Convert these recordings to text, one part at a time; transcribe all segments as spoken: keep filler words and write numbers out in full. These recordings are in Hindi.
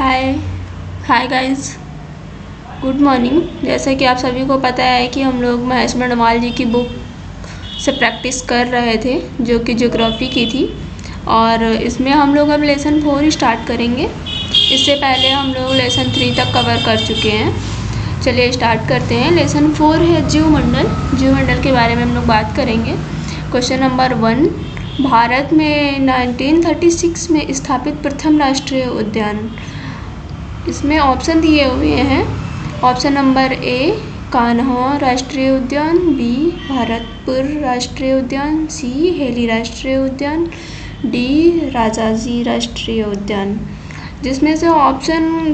हाय हाय गाइस, गुड मॉर्निंग। जैसा कि आप सभी को पता है कि हम लोग महेश बर्णवाल जी की बुक से प्रैक्टिस कर रहे थे, जो कि ज्योग्राफी की थी, और इसमें हम लोग अब लेसन फोर स्टार्ट करेंगे। इससे पहले हम लोग लेसन थ्री तक कवर कर चुके हैं। चलिए स्टार्ट करते हैं। लेसन फोर है जीवमंडल। जीवमंडल के बारे में हम लोग बात करेंगे। क्वेश्चन नंबर वन, भारत में नाइनटीन थर्टी सिक्स में स्थापित प्रथम राष्ट्रीय उद्यान। इसमें ऑप्शन दिए हुए हैं। ऑप्शन नंबर ए कान्हा राष्ट्रीय उद्यान, बी भरतपुर राष्ट्रीय उद्यान, सी हेली राष्ट्रीय उद्यान, डी राजाजी राष्ट्रीय उद्यान। जिसमें से option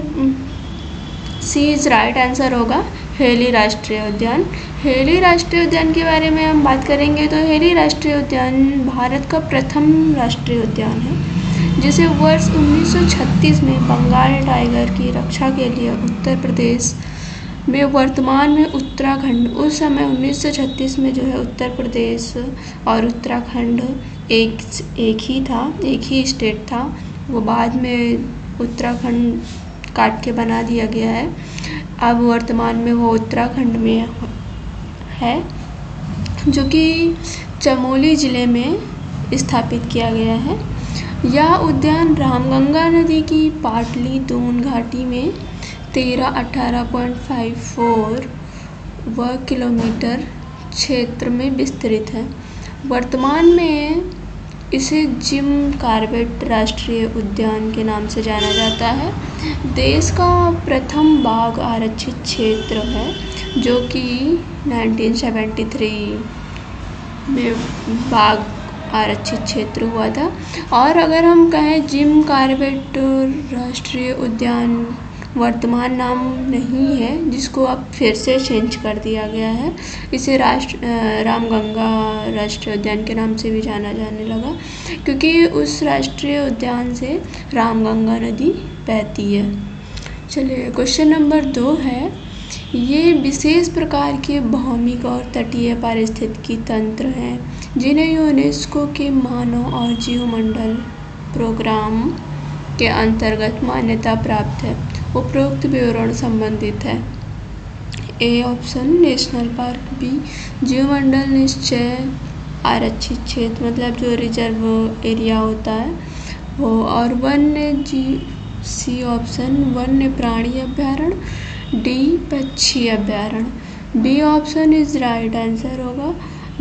C is right answer होगा, हेली राष्ट्रीय उद्यान। हेली राष्ट्रीय उद्यान के बारे में हम बात करेंगे तो हेली राष्ट्रीय उद्यान भारत का प्रथम राष्ट्रीय उद्यान है, जिसे वर्ष उन्नीस सौ छत्तीस में बंगाल टाइगर की रक्षा के लिए उत्तर प्रदेश में, वर्तमान में उत्तराखंड, उस समय उन्नीस सौ छत्तीस में जो है उत्तर प्रदेश और उत्तराखंड एक एक ही था, एक ही स्टेट था। वो बाद में उत्तराखंड काट के बना दिया गया है। अब वर्तमान में वो उत्तराखंड में है, जो कि चमोली ज़िले में स्थापित किया गया है। यह उद्यान रामगंगा नदी की पाटली दून घाटी में तेरह अठारह पॉइंट फाइव फोर वर्ग किलोमीटर क्षेत्र में विस्तृत है। वर्तमान में इसे जिम कॉर्बेट राष्ट्रीय उद्यान के नाम से जाना जाता है। देश का प्रथम बाघ आरक्षित क्षेत्र है, जो कि नाइनटीन सेवेंटी थ्री में बाघ आरक्षित क्षेत्र हुआ था। और अगर हम कहें जिम कॉर्बेट राष्ट्रीय उद्यान वर्तमान नाम नहीं है, जिसको अब फिर से चेंज कर दिया गया है। इसे राष्ट्र रामगंगा राष्ट्रीय उद्यान के नाम से भी जाना जाने लगा, क्योंकि उस राष्ट्रीय उद्यान से रामगंगा नदी बहती है। चलिए क्वेश्चन नंबर दो है, ये विशेष प्रकार के भौमिक और तटीय पारिस्थितिकी तंत्र हैं जिन्हें यूनेस्को के मानव और जीवमंडल प्रोग्राम के अंतर्गत मान्यता प्राप्त है। उपरोक्त विवरण संबंधित है। A option national park, B जीवमंडल निश्चय आरक्षित क्षेत्र, मतलब जो रिजर्व एरिया होता है वो, और वन्य जीव, सी ऑप्शन वन्य प्राणी अभ्यारण्य, डी पक्षी अभ्यारण्य। B option is right answer होगा,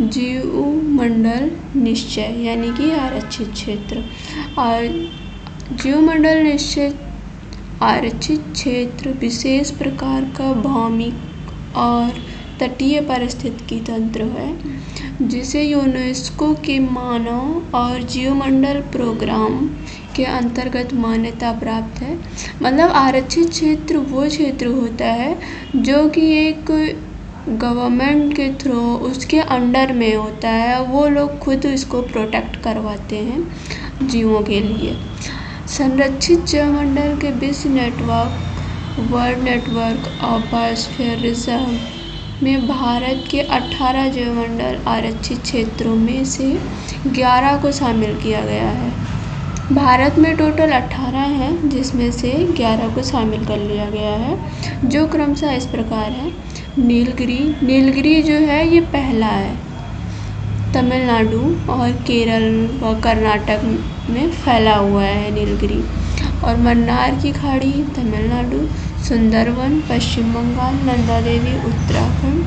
जीवमंडल निश्चय यानी कि आरक्षित क्षेत्र। और जीवमंडल निश्चय आरक्षित क्षेत्र विशेष प्रकार का भौमिक और तटीय पारिस्थितिकी तंत्र है, जिसे यूनेस्को के मानव और जीवमंडल प्रोग्राम के अंतर्गत मान्यता प्राप्त है। मतलब आरक्षित क्षेत्र वो क्षेत्र होता है जो कि एक गवर्नमेंट के थ्रू उसके अंडर में होता है, वो लोग खुद इसको प्रोटेक्ट करवाते हैं जीवों के लिए। संरक्षित जीवमंडल के विश्व network world network of biosphere reserve में भारत के अठारह जीवमंडल आरक्षित क्षेत्रों में से ग्यारह को शामिल किया गया है। भारत में टोटल अठारह हैं, जिसमें से ग्यारह को शामिल कर लिया गया है, जो क्रमशः इस प्रकार है। नीलगिरी, नीलगिरी जो है ये पहला है, तमिलनाडु और केरल व कर्नाटक में फैला हुआ है नीलगिरी। और मन्नार की खाड़ी तमिलनाडु, सुंदरवन पश्चिम बंगाल, नंदा देवी उत्तराखंड,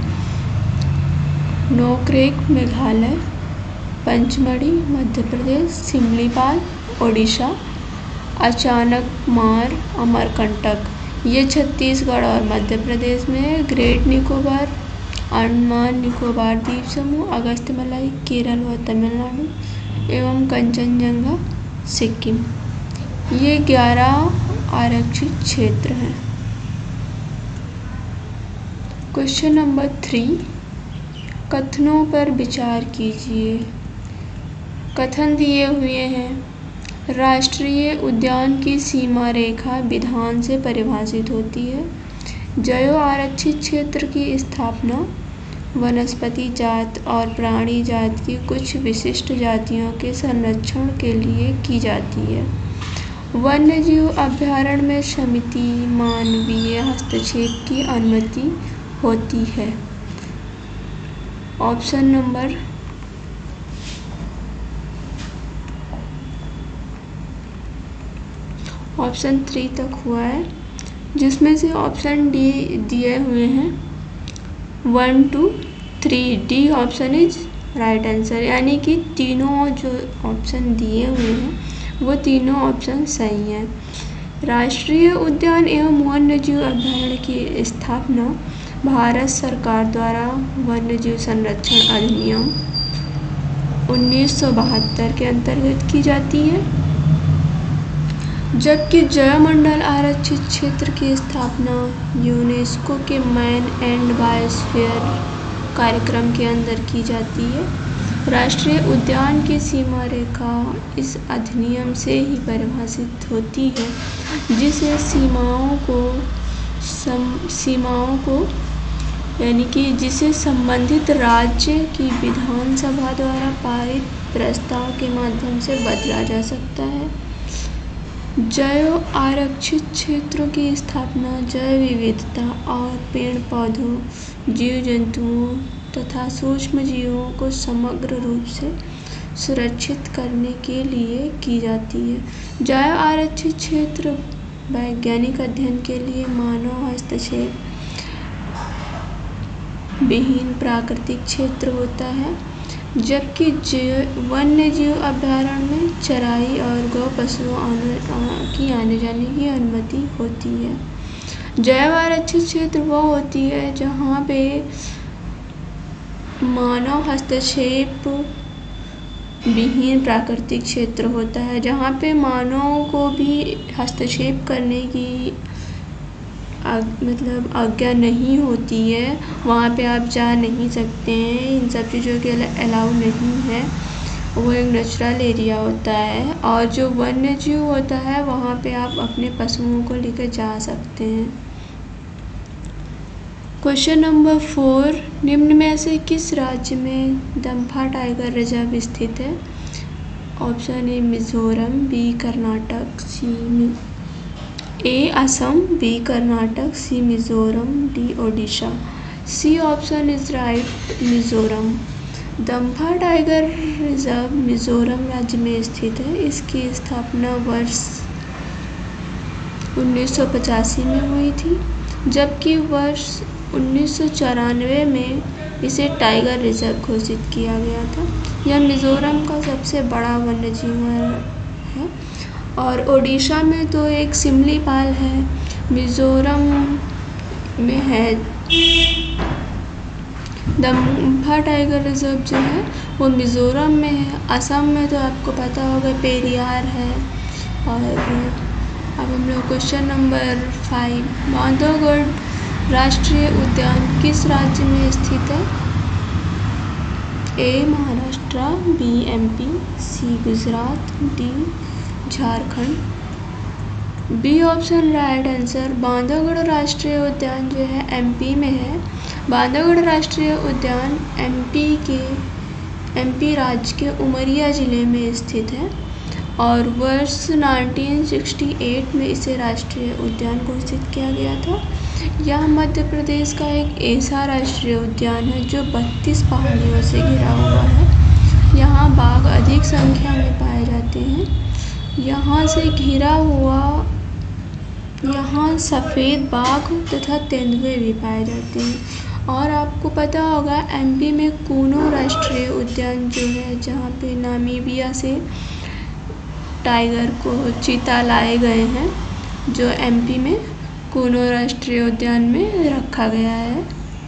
नोक्रेक मेघालय, पंचमढ़ी मध्य प्रदेश, सिमलीपाल ओडिशा, अचानकमार अमरकंटक ये छत्तीसगढ़ और मध्य प्रदेश में है। ग्रेट निकोबार अंडमान निकोबार द्वीप समूह, अगस्त्यमलाई केरल व तमिलनाडु, एवं कंचनजंगा सिक्किम, ये ग्यारह आरक्षित क्षेत्र हैं। क्वेश्चन नंबर थ्री, कथनों पर विचार कीजिए। कथन दिए हुए हैं, राष्ट्रीय उद्यान की सीमा रेखा विधान से परिभाषित होती है। जैव आरक्षित क्षेत्र की स्थापना वनस्पति जात और प्राणी जात की कुछ विशिष्ट जातियों के संरक्षण के लिए की जाती है। वन्यजीव अभयारण्य में समिति मानवीय हस्तक्षेप की अनुमति होती है। ऑप्शन नंबर ऑप्शन थ्री तक हुआ है, जिसमें से ऑप्शन डी दिए हुए हैं one two three. D option is right answer, यानी कि तीनों जो ऑप्शन दिए हुए हैं वो तीनों ऑप्शन सही हैं। राष्ट्रीय उद्यान एवं वन्यजीव अभयारण्य की स्थापना भारत सरकार द्वारा वन्यजीव संरक्षण अधिनियम उन्नीस सौ बहत्तर के अंतर्गत की जाती है, जबकि जैवमंडल आरक्षित क्षेत्र की स्थापना यूनेस्को के मैन एंड बायोस्फीयर कार्यक्रम के अंदर की जाती है। राष्ट्रीय उद्यान की सीमा रेखा इस अधिनियम से ही परिभाषित होती है, जिसे सीमाओं को सम सीमाओं को यानी कि जिसे संबंधित राज्य की विधानसभा द्वारा पारित प्रस्ताव के माध्यम से बदला जा सकता है। जैव आरक्षित क्षेत्रों की स्थापना जैव विविधता और पेड़ पौधों, जीव जंतुओं तथा सूक्ष्म जीवों को समग्र रूप से सुरक्षित करने के लिए की जाती है। जैव आरक्षित क्षेत्र वैज्ञानिक अध्ययन के लिए मानव हस्तक्षेप विहीन प्राकृतिक क्षेत्र होता है, जबकि वन्यजीव अभयारण्य में चराई और गौ पशुओं की आने जाने की अनुमति होती है। जैव आरक्षित क्षेत्र वो होती है जहाँ पे मानव हस्तक्षेप विहीन प्राकृतिक क्षेत्र होता है, जहाँ पे मानव को भी हस्तक्षेप करने की आग, मतलब आज्ञा नहीं होती है, वहाँ पे आप जा नहीं सकते हैं, इन सब चीज़ों के अलाउ नहीं है। वो एक नेचुरल एरिया होता है, और जो वन्य जीव होता है वहाँ पे आप अपने पशुओं को लेकर जा सकते हैं। क्वेश्चन नंबर फोर, निम्न में से किस राज्य में दम्फा टाइगर रिजर्व स्थित है? Option A Mizoram, B Karnataka, C A Assam, B Karnataka, C Mizoram, D Odisha. C option is right, Mizoram. Dampa tiger reserve Mizoram राज्य में स्थित है। इसकी स्थापना वर्ष उन्नीस सौ पचासी में हुई थी, जबकि वर्ष उन्नीस सौ चौरानवे में इसे टाइगर रिजर्व घोषित किया गया था। यह मिजोरम का सबसे बड़ा वन्यजीव है। और ओडिशा में तो एक सिमलीपाल है, मिजोरम में है। दम्फा टाइगर रिजर्व जो है वो मिजोरम में है। असम में तो आपको पता होगा पेरियार है। और अब हम लोग क्वेश्चन नंबर फाइव, बांधवगढ़ राष्ट्रीय उद्यान किस राज्य में स्थित है? A Maharashtra, B MP, C Gujarat, D Jharkhand. B option right answer. Bandhavgarh राष्ट्रीय उद्यान जो है एमपी में है। बांधवगढ़ राष्ट्रीय उद्यान एमपी के एमपी राज्य के उमरिया जिले में स्थित है, और वर्ष उन्नीस सौ अड़सठ में इसे राष्ट्रीय उद्यान घोषित किया गया था। यह मध्य प्रदेश का एक ऐसा राष्ट्रीय उद्यान है जो बत्तीस पहाड़ियों से घिरा हुआ है। यहाँ बाघ अधिक संख्या में पाए जाते हैं। यहाँ से घिरा हुआ यहाँ सफ़ेद बाघ तथा तेंदुए भी पाए जाते हैं। और आपको पता होगा एमपी में कूनो राष्ट्रीय उद्यान जो है, जहाँ पे नामीबिया से टाइगर को चीता लाए गए हैं, जो एमपी में कूनो राष्ट्रीय उद्यान में रखा गया है।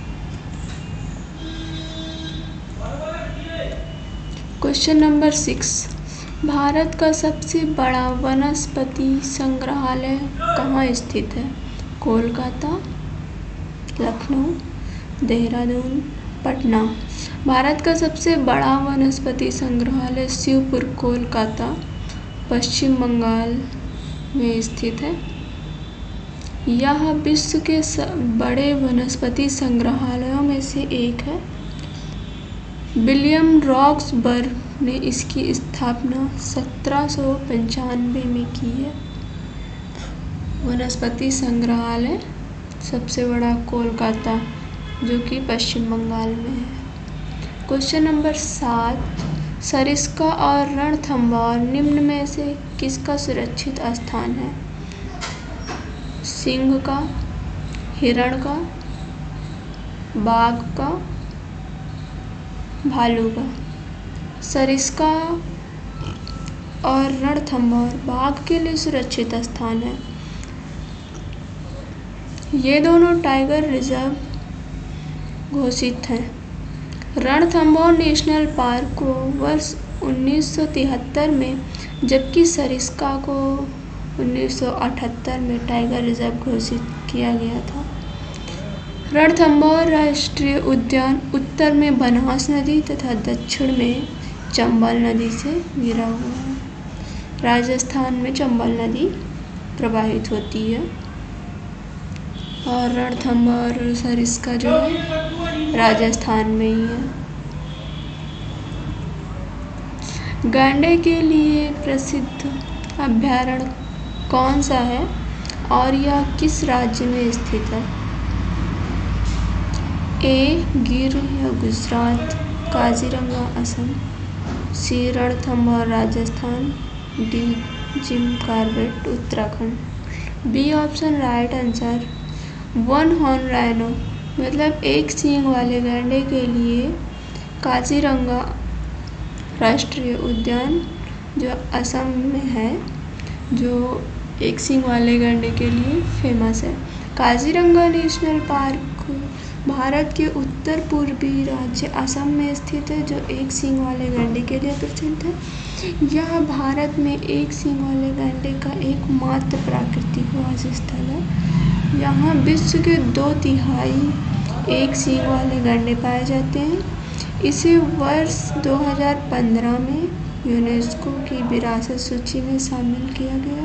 क्वेश्चन नंबर सिक्स, भारत का सबसे बड़ा वनस्पति संग्रहालय कहाँ स्थित है? कोलकाता, लखनऊ, देहरादून, पटना। भारत का सबसे बड़ा वनस्पति संग्रहालय शिवपुर, कोलकाता, पश्चिम बंगाल में स्थित है। यह विश्व के बड़े वनस्पति संग्रहालयों में से एक है। विलियम रॉक्सबर्ग ने इसकी स्थापना सत्रह सौ पंचानवे में की है। वनस्पति संग्रहालय सबसे बड़ा कोलकाता, जो कि पश्चिम बंगाल में है। क्वेश्चन नंबर सात, सरिस्का और रणथंभौर निम्न में से किसका सुरक्षित स्थान है? सिंह का, हिरण का, बाघ का, भालू का। सरिस्का और रणथंभौर बाघ के लिए सुरक्षित स्थान है। ये दोनों टाइगर रिजर्व घोषित हैं। रणथंभौर नेशनल पार्क को वर्ष उन्नीस सौ तिहत्तर में, जबकि सरिस्का को उन्नीस सौ अठहत्तर में टाइगर रिजर्व घोषित किया गया था। रणथंभौर राष्ट्रीय उद्यान उत्तर में बनास नदी तथा दक्षिण में चंबल नदी से घिरा हुआ है। राजस्थान में चंबल नदी प्रवाहित होती है और रणथंभौर और सरिस्का जो है राजस्थान में ही है। गैंडे के लिए प्रसिद्ध अभयारण्य कौन सा है और यह किस राज्य में स्थित है? ए. गिर या Gujarat, Kaziranga Assam, C. Ranthambore Rajasthan, D. Jim Corbett Uttarakhand. B option right answer. One horn rhino मतलब एक सींग वाले गैंडे के लिए काजीरंगा राष्ट्रीय उद्यान जो असम में है, जो एक सींग वाले गैंडे के लिए फेमस है। काजीरंगा नेशनल पार्क भारत के उत्तर पूर्वी राज्य असम में स्थित है, जो एक सींग वाले गैंडे के लिए प्रसिद्ध है। यह भारत में एक सींग वाले गैंडे का एकमात्र प्राकृतिक वास स्थल है। यहाँ विश्व के दो तिहाई एक सींग वाले गैंडे पाए जाते हैं। इसे वर्ष दो हज़ार पंद्रह में यूनेस्को की विरासत सूची में शामिल किया गया।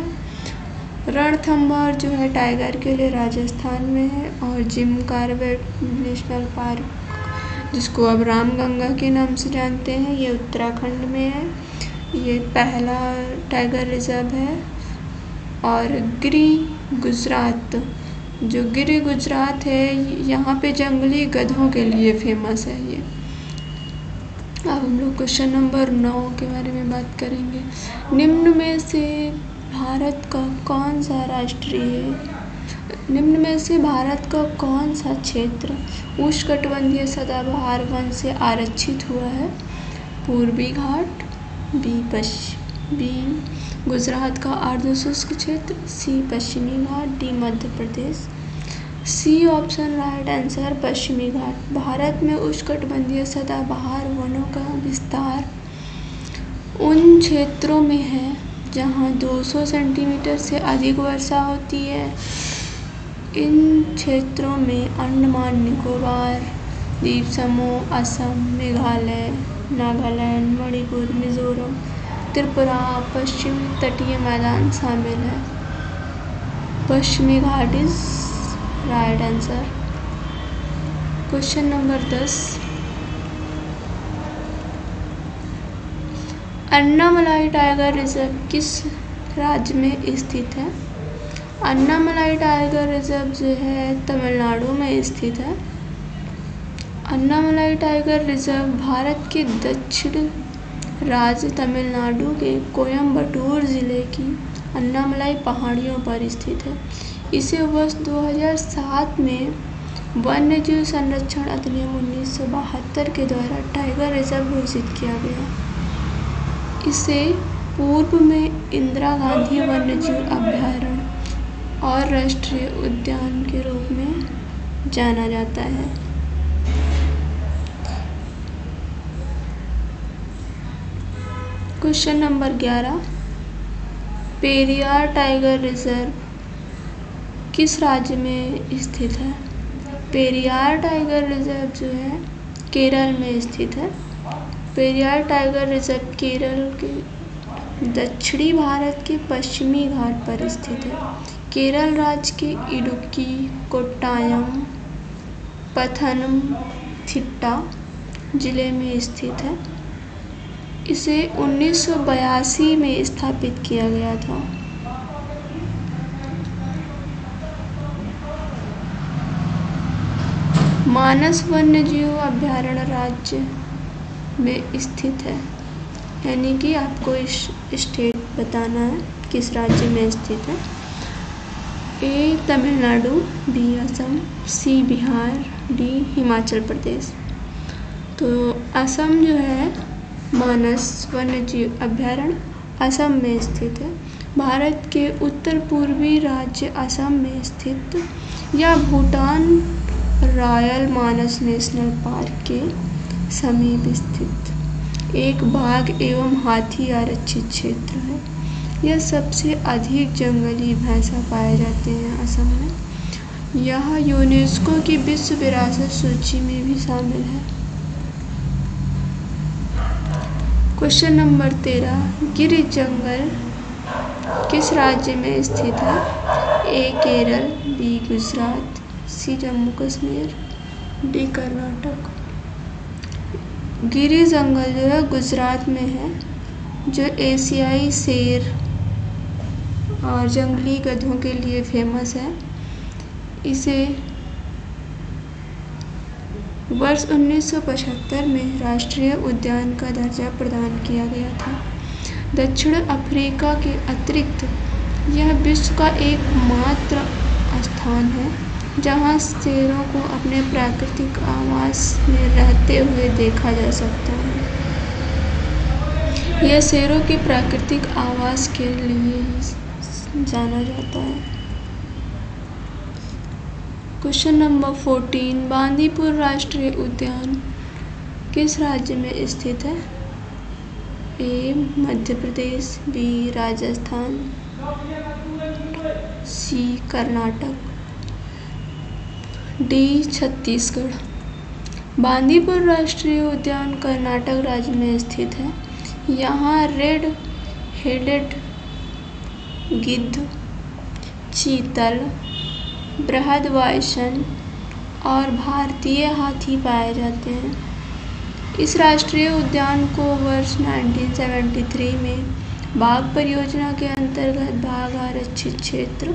रणथंभौर जो है टाइगर के लिए राजस्थान में है और जिम कॉर्बेट नेशनल पार्क, जिसको अब रामगंगा के नाम से जानते हैं, ये उत्तराखंड में है। ये पहला टाइगर रिजर्व है। और गिर गुजरात, जो गिर गुजरात है, यहाँ पे जंगली गधों के लिए फेमस है ये। अब हम लोग क्वेश्चन नंबर नौ के बारे में बात करेंगे। निम्न में से भारत का कौन सा राष्ट्रीय निम्न में से भारत का कौन सा क्षेत्र उष्णकटिबंधीय सदाबहार वन से आरक्षित हुआ है? पूर्वी घाट, बी पश्चिम बी गुजरात का अर्ध शुष्क क्षेत्र, सी पश्चिमी घाट, D Madhya Pradesh. C option right answer पश्चिमी घाट। भारत में उष्णकटिबंधीय सदाबहार वनों का विस्तार उन क्षेत्रों में है जहाँ दो सौ सेंटीमीटर से अधिक वर्षा होती है। इन क्षेत्रों में अंडमान निकोबार द्वीप समूह, असम, मेघालय, नागालैंड, मणिपुर, मिजोरम, त्रिपुरा, पश्चिमी तटीय मैदान शामिल है। पश्चिमी घाट is right answer. Question number दस, अन्नामलाई टाइगर रिजर्व किस राज्य में स्थित है? अन्नामलाई टाइगर रिजर्व जो है तमिलनाडु में स्थित है। अन्नामलाई टाइगर रिजर्व भारत के दक्षिण राज्य तमिलनाडु के कोयम्बटूर जिले की अन्नामलाई पहाड़ियों पर स्थित है। इसे वर्ष दो हज़ार सात में वन्यजीव संरक्षण अधिनियम उन्नीस सौ बहत्तर के द्वारा टाइगर रिजर्व घोषित किया गया। इसे पूर्व में इंदिरा गांधी वन्यजीव अभयारण्य और राष्ट्रीय उद्यान के रूप में जाना जाता है। क्वेश्चन नंबर ग्यारह, पेरियार टाइगर रिजर्व किस राज्य में स्थित है? पेरियार टाइगर रिजर्व जो है केरल में स्थित है। पेरियार टाइगर रिजर्व केरल के दक्षिणी भारत के पश्चिमी घाट पर स्थित है। केरल राज्य के इडुक्की, कोट्टायम, पथनमथिट्टा जिले में स्थित है। इसे उन्नीस सौ बयासी में स्थापित किया गया था। मानस वन्यजीव अभयारण्य राज्य में स्थित है, यानी कि आपको इस स्टेट बताना है किस राज्य में स्थित है। A Tamil Nadu, B Assam, C Bihar, D Himachal Pradesh. तो असम जो है मानस वन्यजीव अभयारण्य असम में स्थित है। भारत के उत्तर पूर्वी राज्य असम में स्थित या Bhutan royal Manas national park के समीप स्थित एक बाघ एवं हाथी आरक्षित क्षेत्र है। यह सबसे अधिक जंगली भैंसा पाए जाते हैं असम में। यह यूनेस्को की विश्व विरासत सूची में भी शामिल है। क्वेश्चन नंबर तेरह, गिर जंगल किस राज्य में स्थित है? A Kerala, B Gujarat, C Jammu Kashmir, D Karnataka. Gir जंगल जो है गुजरात में है, जो एशियाई शेर और जंगली गधों के लिए फेमस है। इसे वर्ष उन्नीस सौ पचहत्तर में राष्ट्रीय उद्यान का दर्जा प्रदान किया गया था। दक्षिण अफ्रीका के अतिरिक्त यह विश्व का एकमात्र स्थान है जहां शेरों को अपने प्राकृतिक आवास में रहते हुए देखा जा सकता है। यह शेरों के प्राकृतिक आवास के लिए जाना जाता है। क्वेश्चन नंबर फोर्टीन, बांदीपुर राष्ट्रीय उद्यान किस राज्य में स्थित है? A Madhya Pradesh, B Rajasthan, C Karnataka, D Chhattisgarh. Bandipur राष्ट्रीय उद्यान कर्नाटक राज्य में स्थित है। यहाँ रेड हेडेड गिद्ध, चीतल, बृहदबाइसन और भारतीय हाथी पाए जाते हैं। इस राष्ट्रीय उद्यान को वर्ष उन्नीस सौ तिहत्तर में बाघ परियोजना के अंतर्गत बाघ आरक्षित क्षेत्र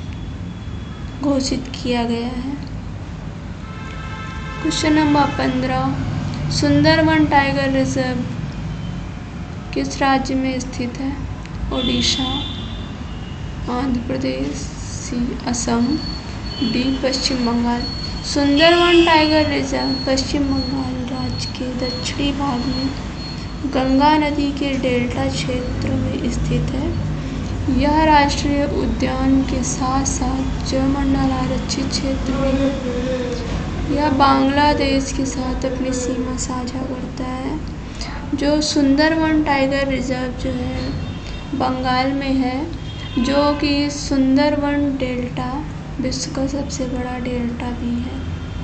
घोषित किया गया है। क्वेश्चन नंबर पंद्रह, सुंदरवन टाइगर रिजर्व किस राज्य में स्थित है? Odisha, Andhra Pradesh, C Assam, D Paschim Bangal. Sundarban tiger reserve Paschim Bangal राज्य के दक्षिणी भाग में गंगा नदी के डेल्टा क्षेत्र में स्थित है। यह राष्ट्रीय उद्यान के साथ साथ जलमंडल आरक्षित क्षेत्र में है। यह बांग्लादेश के साथ अपनी सीमा साझा करता है। जो सुंदरवन टाइगर रिजर्व जो है बंगाल में है, जो कि सुंदरवन डेल्टा विश्व का सबसे बड़ा डेल्टा भी है।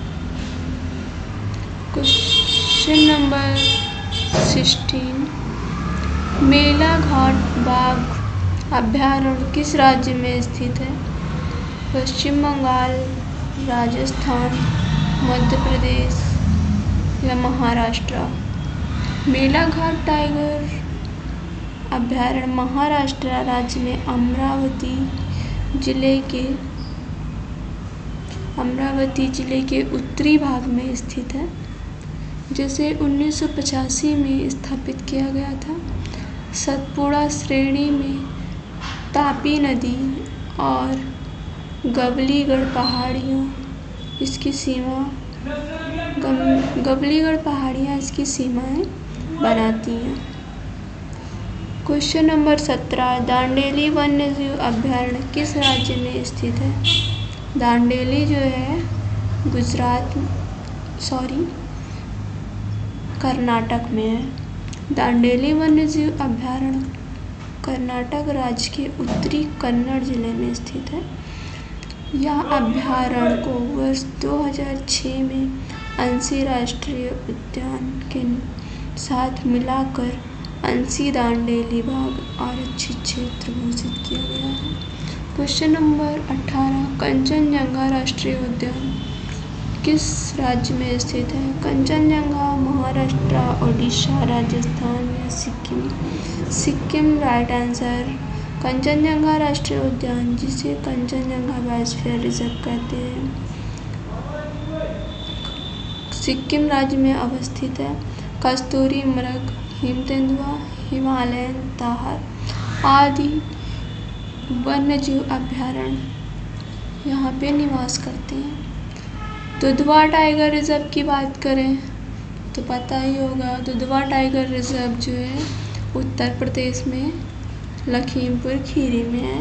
क्वेश्चन नंबर सिक्सटीन, मेलाघाट बाघ अभयारण्य किस राज्य में स्थित है? पश्चिम बंगाल, राजस्थान, मध्य प्रदेश या महाराष्ट्र। मेलाघाट टाइगर अभयारण्य महाराष्ट्र राज्य में अमरावती जिले के अमरावती जिले के उत्तरी भाग में स्थित है, जिसे उन्नीस सौ पचासी में स्थापित किया गया था। सतपुड़ा श्रेणी में तापी नदी और गवलीगढ़ पहाड़ियों इसकी सीमा गवलीगढ़ पहाड़ियाँ इसकी सीमाएं बनाती हैं। क्वेश्चन नंबर सत्रह, दांडेली वन्यजीव अभयारण्य किस राज्य में स्थित है? दांडेली जो है गुजरात सॉरी कर्नाटक में है। दांडेली वन्यजीव अभयारण्य कर्नाटक राज्य के उत्तरी कन्नड़ जिले में स्थित है। यह अभयारण्य को वर्ष दो हज़ार छह में अंशी राष्ट्रीय उद्यान के साथ मिलाकर अंशी दांडेली बाघ आरक्षित क्षेत्र घोषित किया गया है। क्वेश्चन नंबर अठारह, कंचनजंगा राष्ट्रीय उद्यान किस राज्य में स्थित है? कंचनजंगा महाराष्ट्र, ओडिशा, राजस्थान या सिक्किम। Sikkim right answer. कंचनजंगा राष्ट्रीय उद्यान, जिसे कंचनजंगा बायोस्फीयर रिजर्व कहते हैं, सिक्किम राज्य में अवस्थित है। कस्तूरी मृग, हिमतेंदुआ, हिमालयन ताहर आदि वन्यजीव अभयारण्य यहाँ पे निवास करते हैं। दुधवा टाइगर रिजर्व की बात करें तो पता ही होगा, दुधवा टाइगर रिजर्व जो है उत्तर प्रदेश में लखीमपुर खीरी में है।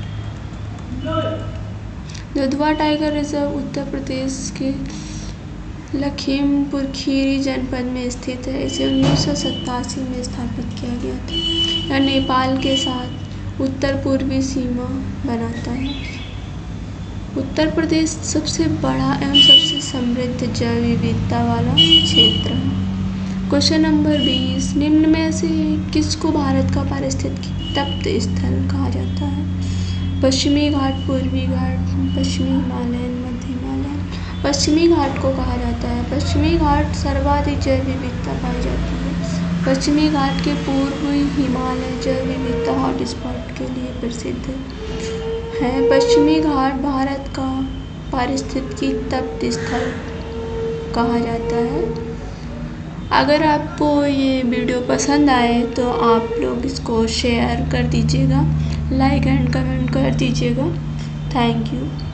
दुधवा टाइगर रिजर्व उत्तर प्रदेश के लखीमपुर खीरी जनपद में स्थित है। इसे उन्नीस सौ सत्तासी में स्थापित किया गया था। यह नेपाल के साथ उत्तर पूर्वी सीमा बनाता है। उत्तर प्रदेश सबसे बड़ा एवं सबसे समृद्ध जैव विविधता वाला क्षेत्र है। क्वेश्चन नंबर बीस, निम्न में से किसको भारत का पारिस्थितिक तप्त स्थल कहा जाता है? पश्चिमी घाट, पूर्वी घाट, पश्चिमी हिमालयन, मध्य हिमालयन। पश्चिमी घाट को कहा जाता है। पश्चिमी घाट सर्वाधिक जैव विविधता पाई जाती है। पश्चिमी घाट के पूर्वी हिमालय जैव विविधता हॉटस्पॉट के लिए प्रसिद्ध है। पश्चिमी घाट भारत का पारिस्थितिकी तप्त स्थल कहा जाता है। अगर आपको ये वीडियो पसंद आए तो आप लोग इसको शेयर कर दीजिएगा, लाइक एंड कमेंट कर दीजिएगा। Thank you.